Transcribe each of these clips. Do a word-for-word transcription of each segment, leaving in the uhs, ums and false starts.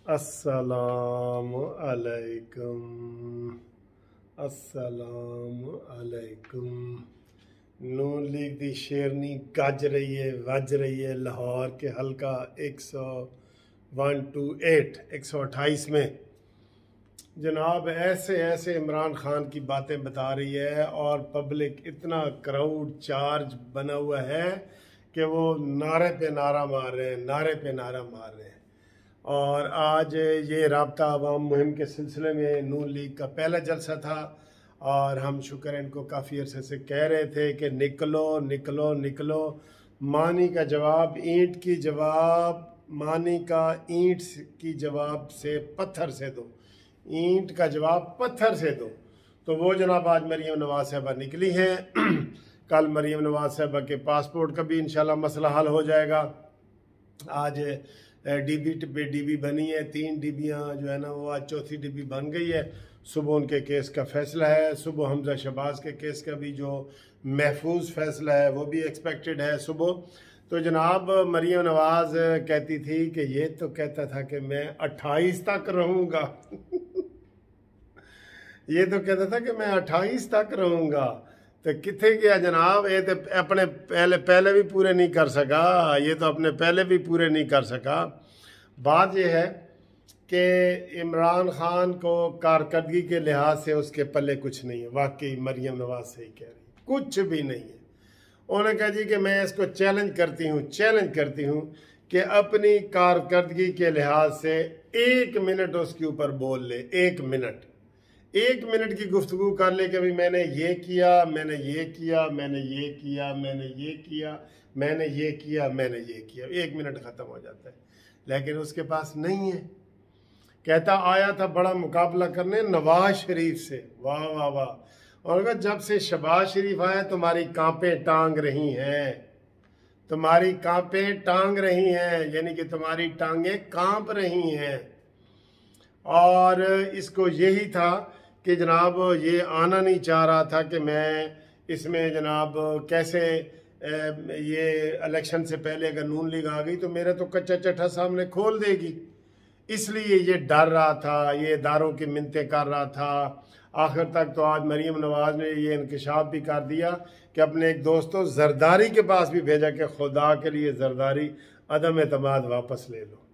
अस्सलामु अलैकुम, अस्सलामु अलैकुम। नून लीग दी शेरनी गज रही है, वज रही है लाहौर के हल्का एक सौ वन टू एट एक सौ अट्ठाईस में। जनाब ऐसे ऐसे इमरान खान की बातें बता रही है और पब्लिक इतना क्राउड चार्ज बना हुआ है कि वो नारे पे नारा मार रहे हैं, नारे पे नारा मार रहे हैं। और आज ये राब्ता अवाम मुहिम के सिलसिले में नून लीग का पहला जलसा था और हम शुक्र है इनको काफ़ी अरसे से कह रहे थे कि निकलो निकलो निकलो। मानी का जवाब ईंट की जवाब मानी का ईंट की जवाब से पत्थर से दो, ईंट का जवाब पत्थर से दो। तो वो जनाब आज मरीम नवाज साहबा निकली हैं। कल मरीम नवाज साहबा के पासपोर्ट का भी इंशाल्लाह मसला हल हो जाएगा। आज डीबी पे डीबी बनी है, तीन डीबियाँ जो है ना वो आज चौथी डीबी बन गई है। सुबह उनके केस का फैसला है, सुबह हमजा शहबाज के केस का भी जो महफूज फैसला है वो भी एक्सपेक्टेड है सुबह। तो जनाब मरीम नवाज कहती थी कि ये तो कहता था कि मैं अट्ठाईस तक रहूँगा। ये तो कहता था कि मैं अट्ठाईस तक रहूँगा। तो किथे गया जनाब? ये तो अपने पहले पहले भी पूरे नहीं कर सका, ये तो अपने पहले भी पूरे नहीं कर सका। बात यह है कि इमरान खान को कारकर्दगी के लिहाज से उसके पल्ले कुछ नहीं है। वाकई मरीम नवाज सही कह रही, कुछ भी नहीं है। उन्होंने कहा जी कि मैं इसको चैलेंज करती हूँ चैलेंज करती हूँ कि अपनी कारकर्दगी के लिहाज से एक मिनट उसके ऊपर बोल ले, एक मिनट एक मिनट की गुफ्तगू कर ले कि भाई मैंने ये किया मैंने ये किया मैंने ये किया मैंने ये किया मैंने ये किया मैंने ये किया। एक मिनट ख़त्म हो जाता है, लेकिन उसके पास नहीं है। कहता आया था बड़ा मुकाबला करने नवाज शरीफ से। वाह वाह वाह। और अगर जब से शहबाज शरीफ आया तुम्हारी कांपें टांग रही हैं, तुम्हारी कांपें टांग रही हैं, यानी कि तुम्हारी टांगें कांप रही हैं। और इसको यही था कि जनाब ये आना नहीं चाह रहा था कि मैं इसमें जनाब कैसे ये इलेक्शन से पहले अगर नून लीग आ गई तो मेरा तो कच्चा चट्टा सामने खोल देगी, इसलिए ये डर रहा था, ये दारों की मिन्नतें कर रहा था। आखिर तक तो आज मरीम नवाज ने ये इंकशाफ भी कर दिया कि अपने एक दोस्तों जरदारी के पास भी भेजा कि खुदा के लिए जरदारी अदम एतमाद वापस ले लो।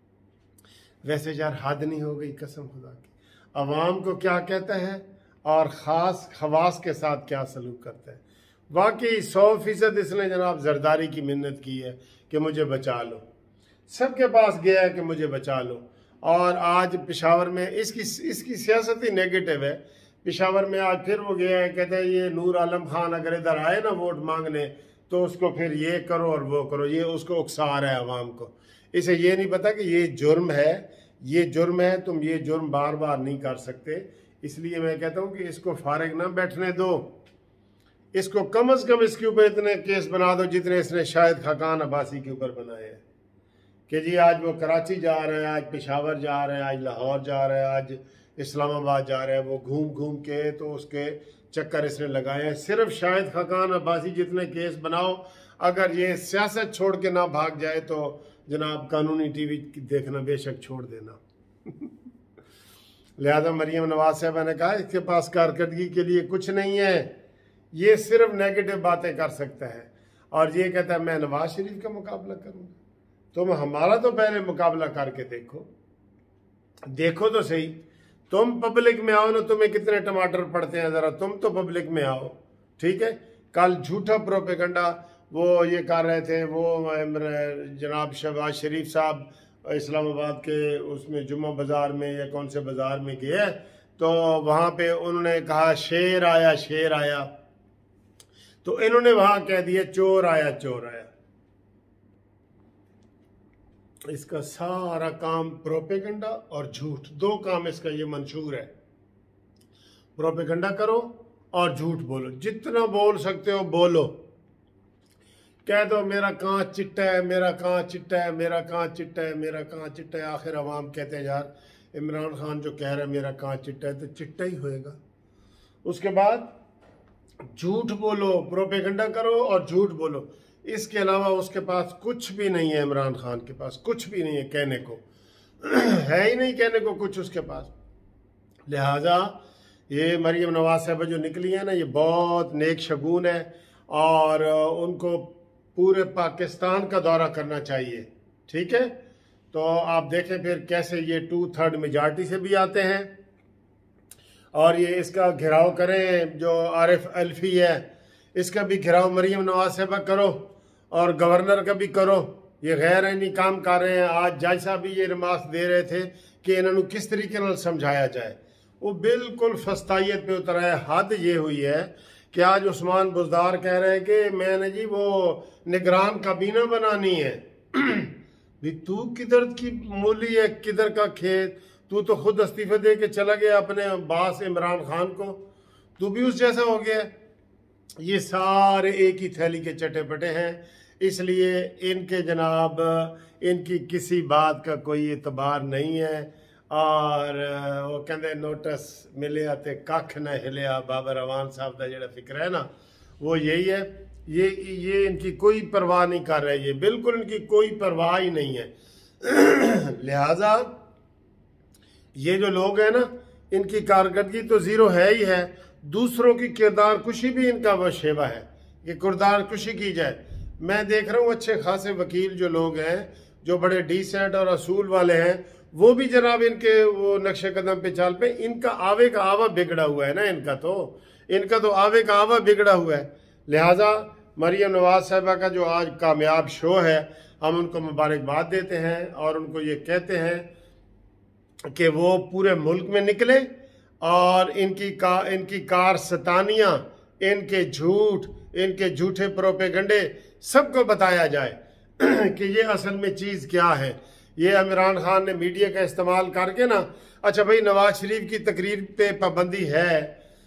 वैसे यार हद नहीं हो गई कसम खुदा की। अवाम को क्या कहता है और ख़ास खवास के साथ क्या सलूक करता है। वाकई सौ फीसद इसने जनाब जरदारी की मिन्नत की है कि मुझे बचा लो, सबके पास गया है कि मुझे बचा लो। और आज पेशावर में इसकी इसकी सियासत ही नेगेटिव है। पेशावर में आज फिर वो गया है, कहता है ये नूर आलम खान अगर इधर आए ना वोट मांगने तो उसको फिर ये करो और वो करो, ये उसको उकसा रहा है अवाम को। इसे ये नहीं पता कि ये जुर्म है, ये जुर्म है, तुम ये जुर्म बार बार नहीं कर सकते। इसलिए मैं कहता हूँ कि इसको फारिग ना बैठने दो, इसको कम अज कम इसके ऊपर इतने केस बना दो जितने इसने शायद खाकान अब्बासी के ऊपर बनाए हैं कि जी आज वो कराची जा रहे हैं, आज पेशावर जा रहे हैं, आज लाहौर जा रहे हैं, आज इस्लामाबाद जा रहे हैं। वो घूम घूम के तो उसके चक्कर इसने लगाए हैं। सिर्फ शायद खाकान अब्बासी जितने केस बनाओ, अगर ये सियासत छोड़ के ना भाग जाए तो जनाब कानूनी टीवी देखना बेशक छोड़ देना। लिहाजा मरीम नवाज साहबा ने कहा इसके पास कारकर्दगी के लिए कुछ नहीं है, ये सिर्फ नेगेटिव बातें कर सकता है। और ये कहता है मैं नवाज शरीफ का मुकाबला करूंगा। तुम हमारा तो पहले मुकाबला करके देखो, देखो तो सही। तुम पब्लिक में आओ ना, तुम्हें कितने टमाटर पड़ते हैं, जरा तुम तो पब्लिक में आओ। ठीक है, कल झूठा प्रोपेगंडा वो ये कर रहे थे, वो जनाब शहबाज शरीफ साहब इस्लामाबाद के उसमें जुम्मा बाज़ार में या कौन से बाज़ार में गए तो वहाँ पे उन्होंने कहा शेर आया शेर आया, तो इन्होंने वहाँ कह दिया चोर आया चोर आया। इसका सारा काम प्रोपेगंडा और झूठ, दो काम इसका ये मंशूर है। प्रोपेगंडा करो और झूठ बोलो, जितना बोल सकते हो बोलो। कह दो मेरा कांच चिट्टा है, मेरा कांच चिट्टा है, मेरा कांच चिट्टा है, मेरा कांच चिट्टा है। आखिर अवाम कहते हैं यार इमरान खान जो कह रहा है मेरा कांच चिट्टा है तो चिट्टा ही होएगा। उसके बाद झूठ बोलो, प्रोपेगंडा करो और झूठ बोलो। इसके अलावा उसके पास कुछ भी नहीं है, इमरान खान के पास कुछ भी नहीं है कहने को। है ही नहीं कहने को कुछ उसके पास। लिहाजा ये मरियम नवाज साहबा जो निकली है ना, ये बहुत नेक शगुन है और उनको पूरे पाकिस्तान का दौरा करना चाहिए। ठीक है, तो आप देखें फिर कैसे ये टू थर्ड मेजॉरिटी से भी आते हैं और ये इसका घिराव करें। जो आरिफ अल्फी है इसका भी घिराव मरियम नवाज साहबा करो और गवर्नर का भी करो। ये गैर आईनी काम कर रहे हैं। आज जज साहब भी ये रिमार्क दे रहे थे कि इन्होंने किस तरीके नाल समझाया जाए। वो बिल्कुल फस्तायत पे उतर है। हद ये हुई है कि आज उस्मान बुजदार कह रहे हैं कि मैंने जी वो निगरान काबीना बनानी है। भी तू किधर की मूली है, किधर का खेत? तू तो खुद इस्तीफा दे के चला गया अपने बास इमरान खान को, तू भी उस जैसा हो गया। ये सारे एक ही थैली के चटे पटे हैं, इसलिए इनके जनाब इनकी किसी बात का कोई एतबार नहीं है। और वो कहते नोटिस मिले ते कख न हिलिया। बाबर अवान साहब का जो फिक्र है ना, वो यही है। ये ये इनकी कोई परवाह नहीं कर रहे, ये बिल्कुल इनकी कोई परवाह ही नहीं है। लिहाजा ये जो लोग हैं ना, इनकी कारकर्दगी तो ज़ीरो है ही है। दूसरों की किरदार कुशी भी इनका वशेबा है कि किरदार कुशी की जाए। मैं देख रहा हूँ अच्छे खासे वकील जो लोग हैं, जो बड़े डिसेंट और असूल वाले हैं, वो भी जनाब इनके वो नक्शे कदम पे चाल पे। इनका आवे का आवा बिगड़ा हुआ है ना, इनका तो इनका तो आवे का आवा बिगड़ा हुआ है। लिहाजा मरियम नवाज साहिबा का जो आज कामयाब शो है, हम उनको मुबारकबाद देते हैं और उनको ये कहते हैं कि वो पूरे मुल्क में निकले और इनकी का इनकी कार सतानियाँ, इनके झूठ, इनके झूठे प्रोपेगंडे सबको बताया जाए कि ये असल में चीज़ क्या है। ये इमरान खान ने मीडिया का इस्तेमाल करके ना, अच्छा भाई नवाज शरीफ की तकरीर पे पाबंदी है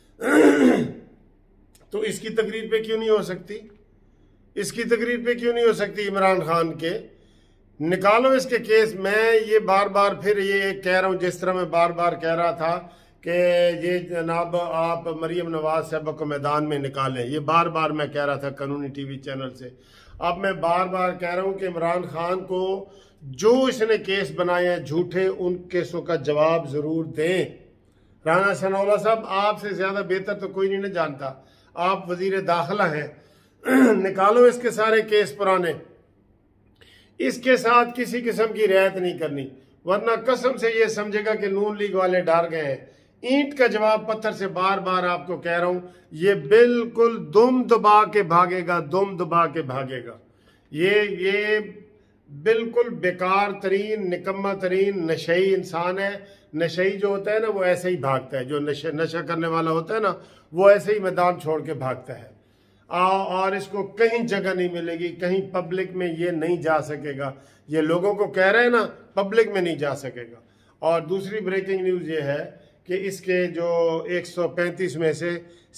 तो इसकी तकरीर पे क्यों नहीं हो सकती? इसकी तकरीर पे क्यों नहीं हो सकती? इमरान खान के निकालो इसके केस। मैं ये बार बार फिर ये कह रहा हूँ, जिस तरह मैं बार बार कह रहा था कि ये जनाब आप मरियम नवाज साहबा को मैदान में निकालें, ये बार बार मैं कह रहा था कानूनी टीवी चैनल से। अब मैं बार बार कह रहा हूँ कि इमरान खान को जो इसने केस बनाए हैं झूठे, उन केसों का जवाब ज़रूर दें। राना सनाउल्लाह साहब, आपसे ज़्यादा बेहतर तो कोई नहीं जानता, आप वजीर दाखिला हैं। निकालो इसके सारे केस पुराने, इसके साथ किसी किस्म की रियायत नहीं करनी, वरना कसम से ये समझेगा कि नून लीग वाले डर गए हैं। ईंट का जवाब पत्थर से, बार बार आपको कह रहा हूं, ये बिल्कुल दुम दबा के भागेगा, दुम दबा के भागेगा। ये ये बिल्कुल बेकार तरीन, निकम्मा तरीन नशई इंसान है। नशई जो होता है ना, वो ऐसे ही भागता है। जो नशा नशा करने वाला होता है ना, वो ऐसे ही मैदान छोड़ के भागता है। आ, और इसको कहीं जगह नहीं मिलेगी, कहीं पब्लिक में ये नहीं जा सकेगा। ये लोगों को कह रहे हैं ना, पब्लिक में नहीं जा सकेगा। और दूसरी ब्रेकिंग न्यूज़ ये है कि इसके जो एक सौ पैंतीस में से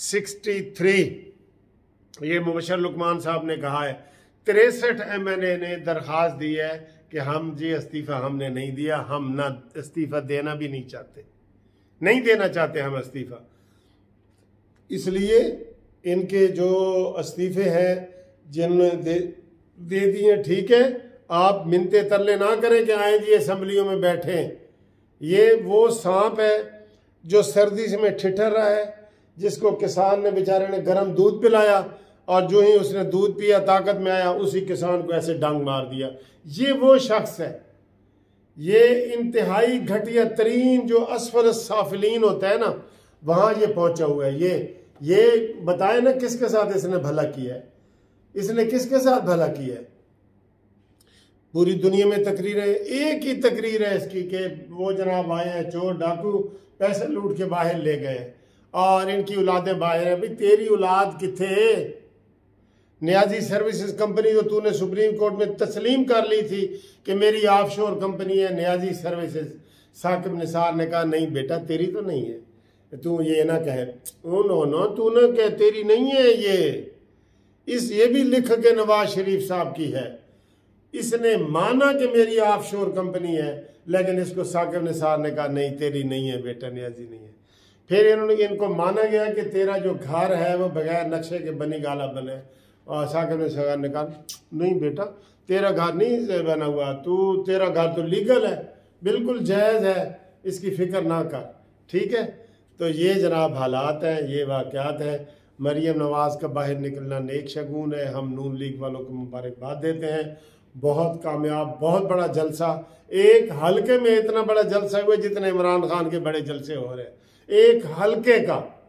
तिरसठ, ये मुबशर लुकमान साहब ने कहा है, तिरसठ एम एन ए ने दरख्वास्त दी है कि हम जी इस्तीफ़ा हमने नहीं दिया, हम ना इस्तीफ़ा देना भी नहीं चाहते, नहीं देना चाहते हम इस्तीफ़ा। इसलिए इनके जो इस्तीफ़े हैं जिनने दे, दे दिए, ठीक है, आप मिन्नते तरले ना करें कि आए जी असम्बलियों में बैठें। ये वो सांप है जो सर्दी से में ठिठर रहा है, जिसको किसान ने बेचारे ने गर्म दूध पिलाया और जो ही उसने दूध पिया ताकत में आया, उसी किसान को ऐसे डांग मार दिया। ये वो शख्स है। ये इंतहाई घटिया तरीन जो असफल साफिलीन होता है ना, वहां ये पहुंचा हुआ है। ये ये बताए ना किसके साथ इसने भला किया है, इसने किसके साथ भला किया है। पूरी दुनिया में तकरीर है, एक ही तकरीर है इसकी कि वो जनाब आए हैं चोर डाकू, पैसे लूट के बाहर ले गए और इनकी औलादें बाहर है। भाई तेरी औलाद किथे? नियाजी सर्विसेज कंपनी जो तूने सुप्रीम कोर्ट में तस्लीम कर ली थी कि मेरी ऑफशोर कंपनी है नियाजी सर्विसेज, साकिब निसार ने कहा नहीं बेटा तेरी तो नहीं है, तू ये ना कहे, ओ नो नो तू ना कह तेरी नहीं है ये। इस ये भी लिख के नवाज शरीफ साहब की है। इसने माना कि मेरी ऑफशोर कंपनी है, लेकिन इसको साकिब निसार ने कहा नहीं तेरी नहीं है बेटा, नियाजी नहीं है। फिर इन्होंने इनको माना गया कि तेरा जो घर है वो बगैर नक्शे के बनी गाला बने, और साकिब निसार ने कहा नहीं बेटा तेरा घर नहीं बना हुआ, तू तेरा घर तो लीगल है, बिल्कुल जायज़ है, इसकी फ़िक्र ना कर, ठीक है। तो ये जनाब हालात हैं, ये वाक़यात हैं। मरीम नवाज़ का बाहर निकलना नेक शगुन है, हम नून लीग वालों को मुबारकबाद देते हैं। बहुत कामयाब, बहुत बड़ा जलसा, एक हलके में इतना बड़ा जलसा हुआ जितने इमरान खान के बड़े जलसे हो रहे हैं, एक हलके का।